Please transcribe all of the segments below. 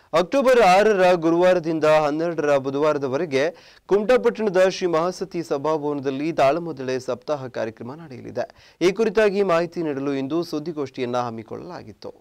October 6ರ ಗುರುವಾರದಿಂದ 12ರ ಬುಧವಾರದವರೆಗೆ Kumta ಪಟ್ಟಣದ ಶ್ರೀ ಮಹಾಸತಿ ಸಭಾಭವನದಲ್ಲಿ ತಾಳಮದ್ದಳೆ ಸಪ್ತಾಹ ಕಾರ್ಯಕ್ರಮ ನಡೆಯಲಿದೆ. ಈ ಕುರಿತಾಗಿ ಮಾಹಿತಿ ನೀಡಲು ಇಂದು ಸುದ್ದಿಗೋಷ್ಠಿಯನ್ನು ಹಮ್ಮಿಕೊಳ್ಳಲಾಗಿತ್ತು.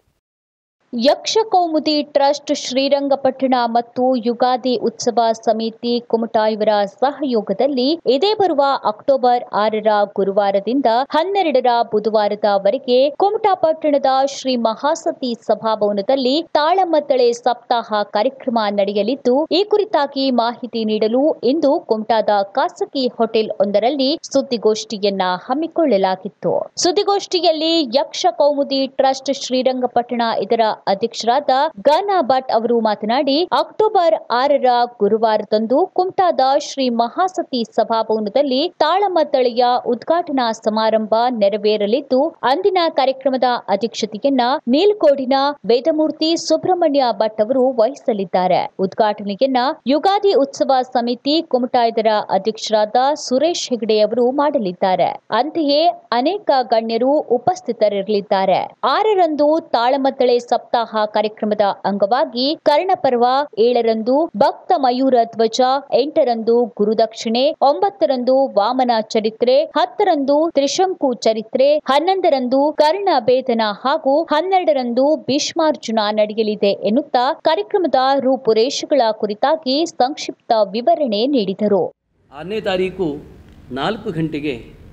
ಯಕ್ಷಕೌಮುದಿ ಟ್ರಸ್ಟ್ ಶ್ರೀರಂಗಪಟ್ಟಣ ಮತ್ತು ಯುಗಾದಿ ಉತ್ಸವ ಸಮಿತಿ ಕುಮಟಾ ಇವರ ಸಹಯೋಗದಲ್ಲಿ ಇದೇ ಬರುವ ಅಕ್ಟೋಬರ್ 6ರ ಗುರುವಾರದಿಂದ 12ರ ಬುಧವಾರದವರೆಗೆ ಕುಮಟಾ ಪಟ್ಟಣದ ಶ್ರೀ ಮಹಾಸತಿ ಸಭಾಭವನದಲ್ಲಿ ತಾಳಮದ್ದಳೆ ಸಪ್ತಾಹ ಕಾರ್ಯಕ್ರಮ ನಡೆಯಲಿದ್ದು, ಈ ಕುರಿತಾಗಿ ಮಾಹಿತಿ ನೀಡಲು ಇಂದು ಕುಮಟಾದ ಖಾಸಗಿ ಹೋಟೆಲ್ ಒಂದರಲ್ಲಿ ಸುದ್ದಿಗೋಷ್ಠಿಯನ್ನ ಹಮ್ಮಿಕೊಳ್ಳಲಾಗಿತ್ತು. ಸುದ್ದಿಗೋಷ್ಠಿಯಲ್ಲಿ ಯಕ್ಷಕೌಮುದಿ ಟ್ರಸ್ಟ್ ಶ್ರೀರಂಗಪಟ್ಟಣ ಇದರ ಅಧ್ಯಕ್ಷರಾದ ಗಾನಾ ಭಟ್ ಅವರು ಮಾತನಾಡಿ, ಅಕ್ಟೋಬರ್ 6ರ ಗುರುವಾರದಂದು ಕುಮಟಾದ ಶ್ರೀ ಮಹಾಸತಿ ಸಭಾಭವನದಲ್ಲಿ ತಾಳಮದ್ದಳೆಯ ಉದ್ಘಾಟನಾ ಸಮಾರಂಭ ನೆರವೇರಲಿದ್ದು, ಅಂದಿನ ಕಾರ್ಯಕ್ರಮದ ಅಧ್ಯಕ್ಷತೆಯನ್ನ ನೀಲಕೋಡಿನ ವೇದಮೂರ್ತಿ ಸುಬ್ರಹ್ಮಣ್ಯ ಭಟ್ ಅವರು ವಹಿಸಲಿದ್ದಾರೆ. ಉದ್ಘಾಟನೆಯನ್ನ ಯುಗಾದಿ ಉತ್ಸವ ಸಮಿತಿ ಕುಮಟಾ ಇದರ ಅಧ್ಯಕ್ಷರಾದ ಸುರೇಶ್ ಹೆಗಡೆ ಅವರು ಮಾಡಲಿದ್ದಾರೆ. ಅಂತೆಯೇ ಅನೇಕ ಗಣ್ಯರು ಉಪಸ್ಥಿತರಿರಲಿದ್ದಾರೆ. 6ರಂದು ತಾಳಮದ್ದಳೆ ಸಪ್ತಾಹ ಕಾರ್ಯಕ್ರಮದ ಅಂಗವಾಗಿ ಕರ್ಣಪರ್ವ, 7ರಂದು ಭಕ್ತ ಮಯೂರ ಧ್ವಜ, 8ರಂದು ಗುರುದಕ್ಷಿಣೆ, 9ರಂದು ವಾಮನ ಚರಿತ್ರೆ, 10ರಂದು ತ್ರಿಶಂಕು ಚರಿತ್ರೆ, 11ರಂದು ಕರ್ಣ ಭೇದನ ಹಾಗೂ 12ರಂದು ಭೀಷ್ಮಾರ್ಜುನ ನಡೆಯಲಿದೆ ಎನ್ನುತ್ತಾ ಕಾರ್ಯಕ್ರಮದ ರೂಪುರೇಷೆಗಳ ಕುರಿತಾಗಿ ಸಂಕ್ಷಿಪ್ತ ವಿವರಣೆ ನೀಡಿದರು. 6ನೇ ತಾರೀಕು 4 ಗಂಟೆಗೆ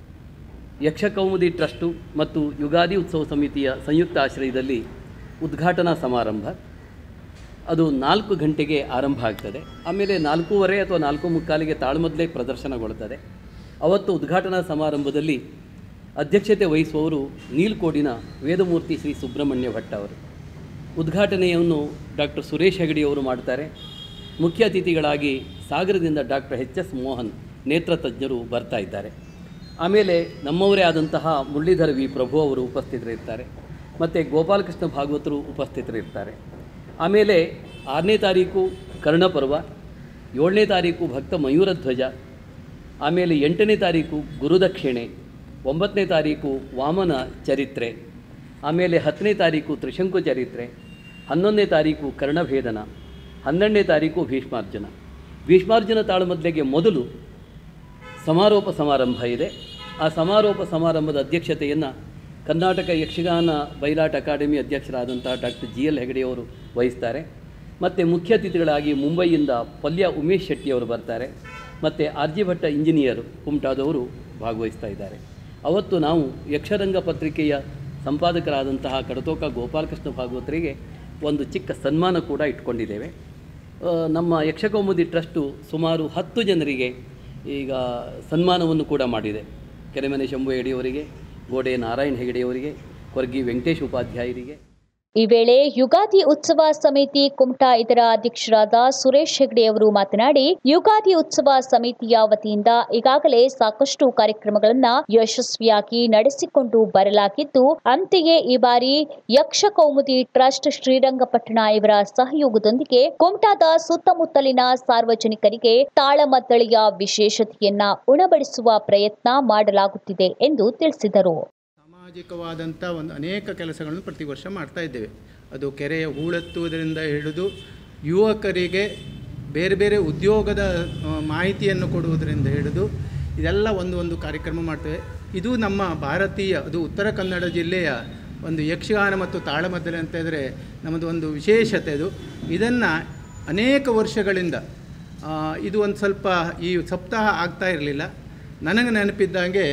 ಯಕ್ಷಕೌಮುದಿ ಟ್ರಸ್ಟು ಮತ್ತು ಯುಗಾದಿ ಉತ್ಸವ ಸಮಿತಿಯ ಸಂಯುಕ್ತ ಆಶ್ರಯದಲ್ಲಿ ಉದ್ಘಾಟನಾ ಸಮಾರಂಭ. ಅದು 4 ಗಂಟೆಗೆ ಆರಂಭ ಆಗ್ತದೆ. ಆಮೇಲೆ 4:15 ಅಥವಾ 4:45ಗೆ ತಾಳಮದ್ದಳೆ ಪ್ರದರ್ಶನಗೊಳ್ಳುತ್ತದೆ. ಅವತ್ತು ಉದ್ಘಾಟನಾ ಸಮಾರಂಭದಲ್ಲಿ ಅಧ್ಯಕ್ಷತೆ ವಹಿಸುವವರು ನೀಲಕೋಡಿನ ವೇದಮೂರ್ತಿ ಶ್ರೀ ಸುಬ್ರಹ್ಮಣ್ಯ ಭಟ್ ಅವರು. ಉದ್ಘಾಟನೆಯನ್ನು ಡಾಕ್ಟರ್ ಸುರೇಶ್ ಹೆಗಡೆಯವರು ಮಾಡ್ತಾರೆ. ಮುಖ್ಯ ಅತಿಥಿಗಳಾಗಿ ಸಾಗರದಿಂದ ಡಾಕ್ಟರ್ ಎಚ್.ಎಸ್. ಮೋಹನ್ ನೇತ್ರತಜ್ಞರು ಬರ್ತಾ ಇದ್ದಾರೆ. ಆಮೇಲೆ ನಮ್ಮವರೇ ಆದಂತಹ ಮುರಳೀಧರ ವಿ. ಪ್ರಭು ಅವರು ಉಪಸ್ಥಿತರಿರ್ತಾರೆ ಮತ್ತು ಗೋಪಾಲಕೃಷ್ಣ ಭಾಗವತರು ಉಪಸ್ಥಿತರಿರ್ತಾರೆ. ಆಮೇಲೆ 6ನೇ ತಾರೀಕು ಕರ್ಣಪರ್ವ, 7ನೇ ತಾರೀಕು ಭಕ್ತ ಮಯೂರ ಧ್ವಜ, ಆಮೇಲೆ 8ನೇ ತಾರೀಕು ಗುರುದಕ್ಷಿಣೆ, 9ನೇ ತಾರೀಕು ವಾಮನ ಚರಿತ್ರೆ, ಆಮೇಲೆ 10ನೇ ತಾರೀಕು ತ್ರಿಶಂಕು ಚರಿತ್ರೆ, 11ನೇ ತಾರೀಕು ಕರ್ಣಭೇದನ, 12ನೇ ತಾರೀಕು ಭೀಷ್ಮಾರ್ಜುನ ತಾಳಮದ್ದಳೆಗೆ ಮೊದಲು ಸಮಾರೋಪ ಸಮಾರಂಭ ಇದೆ. ಆ ಸಮಾರೋಪ ಸಮಾರಂಭದ ಅಧ್ಯಕ್ಷತೆಯನ್ನು ಕರ್ನಾಟಕ ಯಕ್ಷಗಾನ ಬಯಲಾಟ ಅಕಾಡೆಮಿ ಅಧ್ಯಕ್ಷರಾದಂತಹ ಡಾಕ್ಟರ್ ಜಿ.ಎಲ್. ಹೆಗಡೆಯವರು ವಹಿಸ್ತಾರೆ. ಮತ್ತು ಮುಖ್ಯ ಅತಿಥಿಗಳಾಗಿ ಮುಂಬೈಯಿಂದ ಪಲ್ಯ ಉಮೇಶ್ ಶೆಟ್ಟಿಯವರು ಬರ್ತಾರೆ ಮತ್ತು ಆರ್.ಜಿ. ಭಟ್ಟ ಇಂಜಿನಿಯರ್ ಕುಮಟಾದವರು ಭಾಗವಹಿಸ್ತಾ ಇದ್ದಾರೆ. ಅವತ್ತು ನಾವು ಯಕ್ಷರಂಗ ಪತ್ರಿಕೆಯ ಸಂಪಾದಕರಾದಂತಹ ಕಡತೋಕ ಗೋಪಾಲಕೃಷ್ಣ ಭಾಗವತರಿಗೆ ಒಂದು ಚಿಕ್ಕ ಸನ್ಮಾನ ಕೂಡ ಇಟ್ಕೊಂಡಿದ್ದೇವೆ. ನಮ್ಮ ಯಕ್ಷಕೌಮುದಿ ಟ್ರಸ್ಟು ಸುಮಾರು 10 ಜನರಿಗೆ ಈಗ ಸನ್ಮಾನವನ್ನು ಕೂಡ ಮಾಡಿದೆ. ಕೆರೆಮನೆ ಶಂಭು ಹೆಗಡೆಯವರಿಗೆ, ಗೋಡೆ ನಾರಾಯಣ ಹೆಗಡೆಯವರಿಗೆ, ಕೊರ್ಗಿ ವೆಂಕಟೇಶ್ ಉಪಾಧ್ಯಾಯರಿಗೆ. ಈ ವೇಳೆ ಯುಗಾದಿ ಉತ್ಸವ ಸಮಿತಿ ಕುಮಟಾ ಇದರ ಅಧ್ಯಕ್ಷರಾದ ಸುರೇಶ್ ಹೆಗಡೆ ಅವರು ಮಾತನಾಡಿ, ಯುಗಾದಿ ಉತ್ಸವ ಸಮಿತಿಯ ವತಿಯಿಂದ ಈಗಾಗಲೇ ಸಾಕಷ್ಟು ಕಾರ್ಯಕ್ರಮಗಳನ್ನು ಯಶಸ್ವಿಯಾಗಿ ನಡೆಸಿಕೊಂಡು ಬರಲಾಗಿದ್ದು, ಅಂತೆಯೇ ಈ ಬಾರಿ ಯಕ್ಷಕೌಮುದಿ ಟ್ರಸ್ಟ್ ಶ್ರೀರಂಗಪಟ್ಟಣ ಇವರ ಸಹಯೋಗದೊಂದಿಗೆ ಕುಮಟಾದ ಸುತ್ತಮುತ್ತಲಿನ ಸಾರ್ವಜನಿಕರಿಗೆ ತಾಳಮದ್ದಳೆಯ ವಿಶೇಷತೆಯನ್ನ ಉಣಬಡಿಸುವ ಪ್ರಯತ್ನ ಮಾಡಲಾಗುತ್ತಿದೆ ಎಂದು ತಿಳಿಸಿದರು. ಸಾಮಾಜಿಕವಾದಂಥ ಅನೇಕ ಕೆಲಸಗಳನ್ನು ಪ್ರತಿ ವರ್ಷ ಮಾಡ್ತಾ ಇದ್ದೇವೆ. ಅದು ಕೆರೆಯ ಹೂಳೆತ್ತುವುದರಿಂದ ಹಿಡಿದು ಯುವಕರಿಗೆ ಬೇರೆ ಬೇರೆ ಉದ್ಯೋಗದ ಮಾಹಿತಿಯನ್ನು ಕೊಡುವುದರಿಂದ ಹಿಡಿದು ಇದೆಲ್ಲ ಒಂದು ಕಾರ್ಯಕ್ರಮ ಮಾಡ್ತೇವೆ. ಇದು ನಮ್ಮ ಭಾರತೀಯ, ಅದು ಉತ್ತರ ಕನ್ನಡ ಜಿಲ್ಲೆಯ ಒಂದು ಯಕ್ಷಗಾನ ಮತ್ತು ತಾಳಮದ್ದಳೆ ಅಂತ ಇದ್ದರೆ ನಮ್ಮದು ಒಂದು ವಿಶೇಷತೆ. ಇದನ್ನು ಅನೇಕ ವರ್ಷಗಳಿಂದ ಇದು ಒಂದು ಸ್ವಲ್ಪ ಈ ಸಪ್ತಾಹ ಆಗ್ತಾ ಇರಲಿಲ್ಲ. ನನಗೆ ನೆನಪಿದ್ದಂಗೆ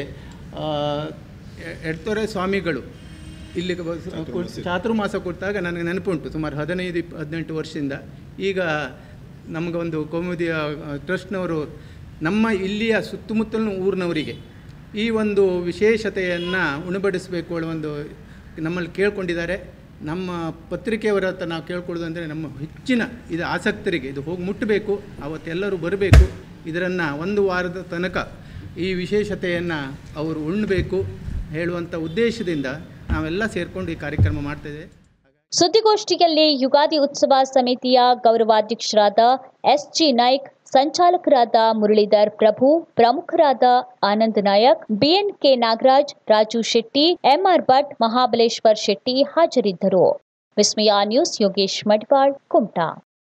ಎಡ್ತೊರೆ ಸ್ವಾಮಿಗಳು ಇಲ್ಲಿ ಚಾತುರ್ಮಾಸ ಕೊಟ್ಟಾಗ ನನಗೆ ನೆನಪುಂಟು, ಸುಮಾರು 15-18 ವರ್ಷದಿಂದ. ಈಗ ನಮಗೊಂದು ಕೌಮುದಿಯ ಟ್ರಸ್ಟ್ನವರು ನಮ್ಮ ಇಲ್ಲಿಯ ಸುತ್ತಮುತ್ತಲಿನ ಊರಿನವರಿಗೆ ಈ ಒಂದು ವಿಶೇಷತೆಯನ್ನು ಉಣಬಡಿಸಬೇಕು ಅನ್ನೋ ಒಂದು ನಮ್ಮಲ್ಲಿ ಕೇಳ್ಕೊಂಡಿದ್ದಾರೆ. ನಮ್ಮ ಪತ್ರಿಕೆಯವರ ಹತ್ರ ನಾವು ಕೇಳ್ಕೊಳ್ಳೋದಂದರೆ ನಮ್ಮ ಹೆಚ್ಚಿನ ಇದು ಆಸಕ್ತರಿಗೆ ಇದು ಹೋಗಿ ಮುಟ್ಟಬೇಕು, ಅವತ್ತೆಲ್ಲರೂ ಬರಬೇಕು, ಇದನ್ನು 1 ವಾರದ ತನಕ ಈ ವಿಶೇಷತೆಯನ್ನು ಅವರು ಉಣ್ಣಬೇಕು ಹೇಳುವಂಥ ಉದ್ದೇಶದಿಂದ ನಾವೆಲ್ಲ ಸೇರಿಕೊಂಡು ಈ ಕಾರ್ಯಕ್ರಮ ಮಾಡ್ತಿದ್ದೇವೆ. ಸುದ್ದಿಗೋಷ್ಠಿಯಲ್ಲಿ ಯುಗಾದಿ ಉತ್ಸವ ಸಮಿತಿಯ ಗೌರವಾಧ್ಯಕ್ಷರಾದ ಎಸ್.ಜಿ. ನಾಯ್ಕ್, ಸಂಚಾಲಕರಾದ ಮುರಳೀಧರ್ ಪ್ರಭು, ಪ್ರಮುಖರಾದ ಆನಂದ್ ನಾಯಕ್, ಬಿ.ಎನ್.ಕೆ. ನಾಗರಾಜ್, ರಾಜು ಶೆಟ್ಟಿ, ಎಂ.ಆರ್. ಭಟ್, ಮಹಾಬಲೇಶ್ವರ್ ಶೆಟ್ಟಿ ಹಾಜರಿದ್ದರು. ವಿಸ್ಮಯ ನ್ಯೂಸ್, ಯೋಗೇಶ್ ಮಡಿವಾಳ್, ಕುಮಟಾ.